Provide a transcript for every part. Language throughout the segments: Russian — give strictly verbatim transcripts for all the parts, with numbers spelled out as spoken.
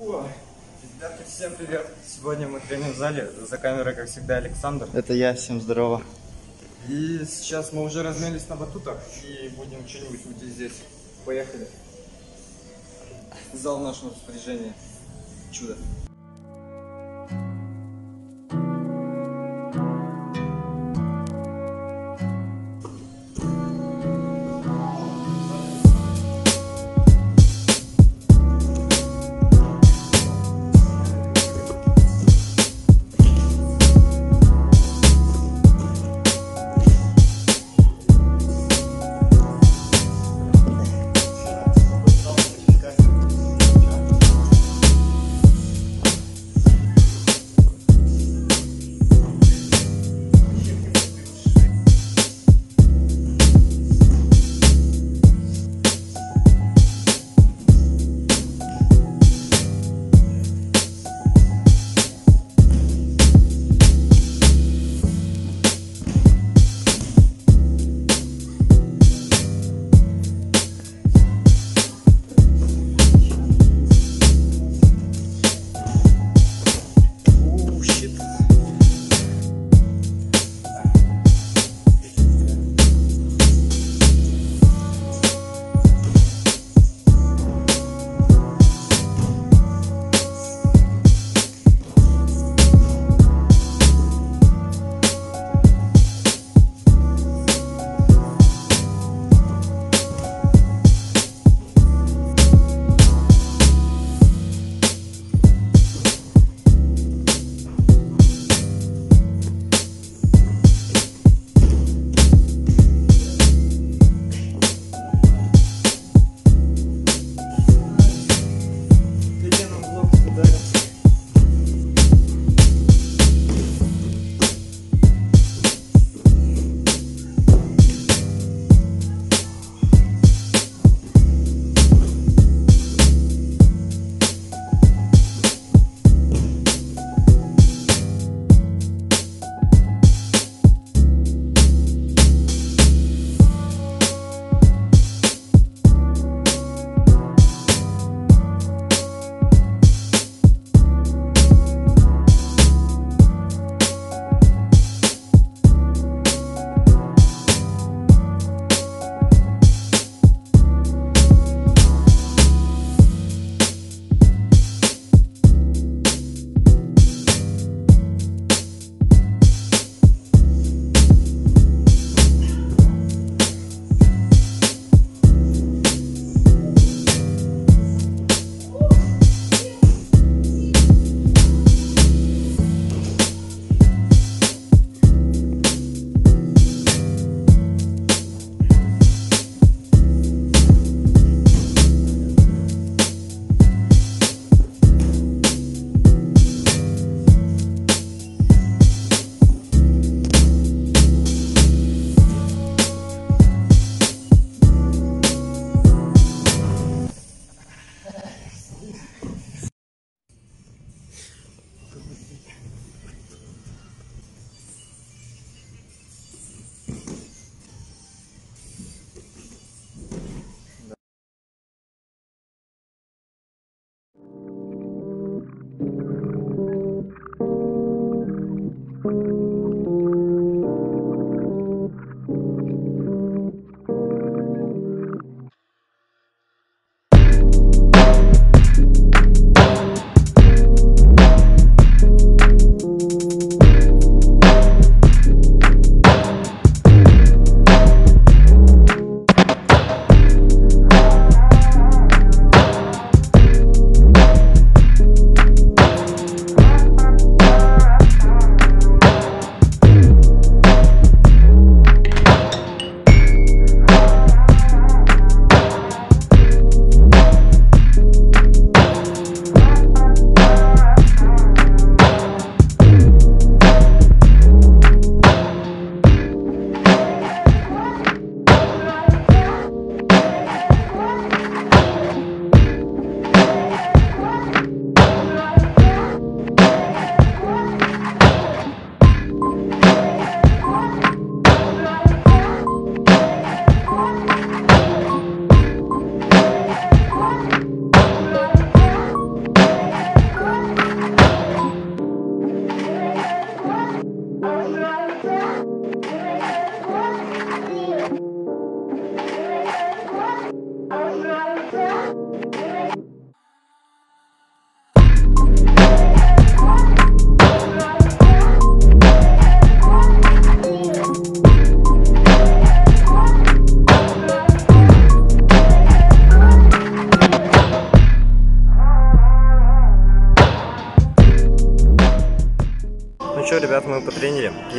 Ребята, всем привет! Сегодня мы треним в зале. За камерой, как всегда, Александр. Это я, всем здорово. И сейчас мы уже размялись на батутах и будем что-нибудь мутить здесь. Поехали. Зал в нашем распоряжении. Чудо.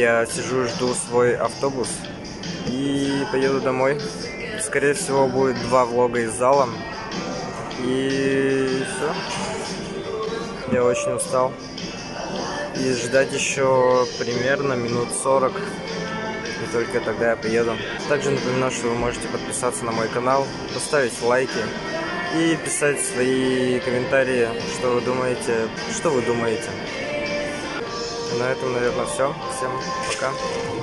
я сижу, жду свой автобус и поеду домой. Скорее всего, будет два влога из зала. И все. Я очень устал. И ждать еще примерно минут сорок. И только тогда я приеду. Также напоминаю, что вы можете подписаться на мой канал, поставить лайки и писать свои комментарии, что вы думаете, что вы думаете. На этом, наверное, все. Всем пока.